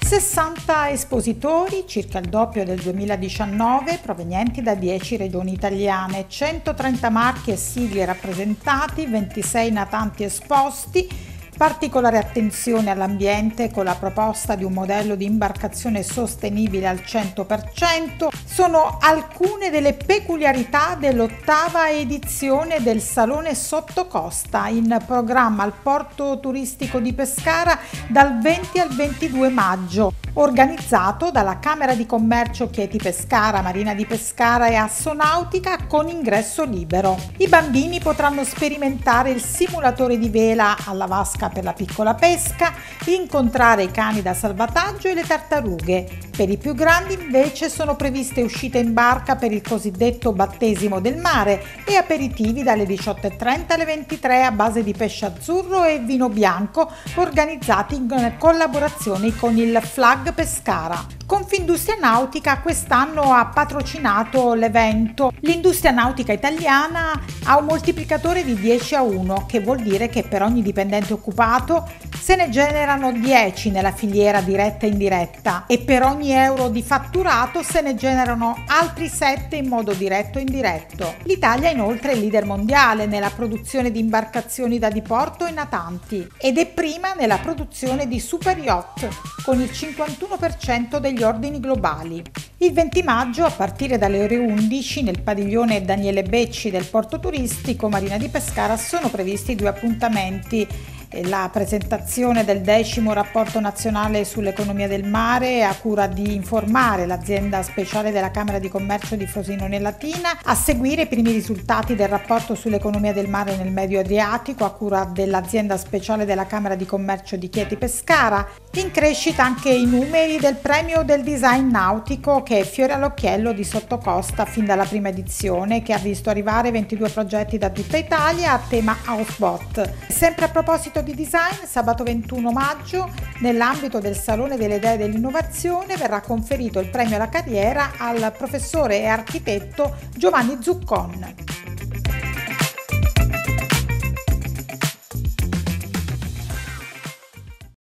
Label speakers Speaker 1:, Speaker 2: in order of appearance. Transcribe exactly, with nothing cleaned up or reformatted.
Speaker 1: sessanta espositori, circa il doppio del duemiladiciannove, provenienti da dieci regioni italiane, centotrenta marchi e sigle rappresentati, ventisei natanti esposti. Particolare attenzione all'ambiente con la proposta di un modello di imbarcazione sostenibile al cento per cento. Sono alcune delle peculiarità dell'ottava edizione del Salone Sottocosta, in programma al porto turistico di Pescara dal venti al ventidue maggio, organizzato dalla Camera di Commercio Chieti Pescara, Marina di Pescara e Assonautica, con ingresso libero. I bambini potranno sperimentare il simulatore di vela alla vasca per la piccola pesca, incontrare i cani da salvataggio e le tartarughe. Per i più grandi invece sono previste uscite in barca per il cosiddetto battesimo del mare e aperitivi dalle diciotto e trenta alle ventitré a base di pesce azzurro e vino bianco, organizzati in collaborazione con il Flag Pescara. Confindustria Nautica quest'anno ha patrocinato l'evento. L'industria nautica italiana ha un moltiplicatore di dieci a uno, che vuol dire che per ogni dipendente occupato se ne generano dieci nella filiera diretta e indiretta, e per ogni euro di fatturato se ne generano altri sette in modo diretto e indiretto. L'Italia inoltre è leader mondiale nella produzione di imbarcazioni da diporto e natanti ed è prima nella produzione di super yacht, con il cinquantuno per cento degli ordini globali. Il venti maggio, a partire dalle ore undici, nel padiglione Daniele Becci del porto turistico Marina di Pescara sono previsti due appuntamenti: la presentazione del decimo rapporto nazionale sull'economia del mare a cura di Informare, l'azienda speciale della Camera di Commercio di Frosinone Latina, a seguire i primi risultati del rapporto sull'economia del mare nel Medio Adriatico a cura dell'azienda speciale della Camera di Commercio di Chieti Pescara. In crescita anche i numeri del premio del design nautico, che è fiore all'occhiello di Sottocosta fin dalla prima edizione, che ha visto arrivare ventidue progetti da tutta Italia a tema houseboat. Sempre a proposito di design, sabato ventuno maggio, nell'ambito del Salone delle Idee dell'Innovazione, verrà conferito il premio alla carriera al professore e architetto Giovanni Zuccon.